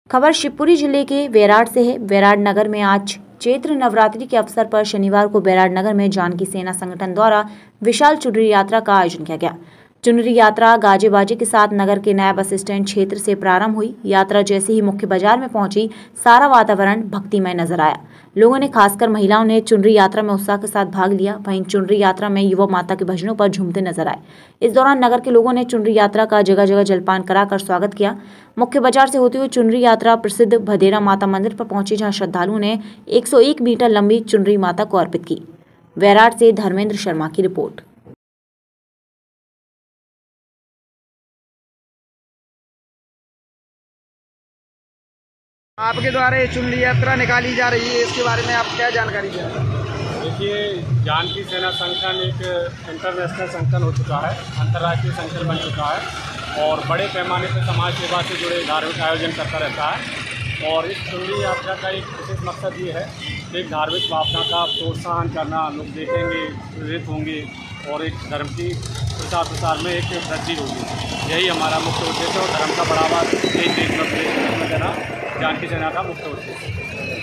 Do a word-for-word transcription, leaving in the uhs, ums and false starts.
खबर शिवपुरी जिले के वैराट से है। वैराट नगर में आज चैत्र नवरात्रि के अवसर पर शनिवार को वैराट नगर में जानकी सेना संगठन द्वारा विशाल चुनरी यात्रा का आयोजन किया गया। चुनरी यात्रा गाजे बाजे के साथ नगर के नया बस स्टैंड क्षेत्र से प्रारंभ हुई। यात्रा जैसे ही मुख्य बाजार में पहुंची, सारा वातावरण भक्तिमय नजर आया। लोगों ने, खासकर महिलाओं ने चुनरी यात्रा में उत्साह के साथ भाग लिया। वहीं चुनरी यात्रा में युवा माता के भजनों पर झूमते नजर आए। इस दौरान नगर के लोगों ने चुनरी यात्रा का जगह जगह जलपान कराकर स्वागत किया। मुख्य बाजार से होती हुई चुनरी यात्रा प्रसिद्ध भदेरा माता मंदिर पर पहुंची, जहां श्रद्धालुओं ने एक सौ एक मीटर लंबी चुनरी माता को अर्पित की। वैराट से धर्मेंद्र शर्मा की रिपोर्ट। आपके द्वारा ये चुनरी यात्रा निकाली जा रही है, इसके बारे में आप क्या जानकारी दें? देखिए, जानकी सेना संगठन एक इंटरनेशनल संगठन हो चुका है, अंतर्राष्ट्रीय संगठन बन चुका है और बड़े पैमाने पर समाज सेवा से जुड़े धार्मिक आयोजन करता रहता है। और इस चुनरी यात्रा का एक विशेष मकसद ये है कि एक धार्मिक भावना का प्रोत्साहन करना, लोग देखेंगे, प्रेरित होंगे और एक धर्म की प्रचार प्रसार में एक वृद्धि होगी। यही हमारा मुख्य उद्देश्य है और धर्म का बढ़ावा देश देश में देना जानकी सेना का मुख्य उद्देश्य है।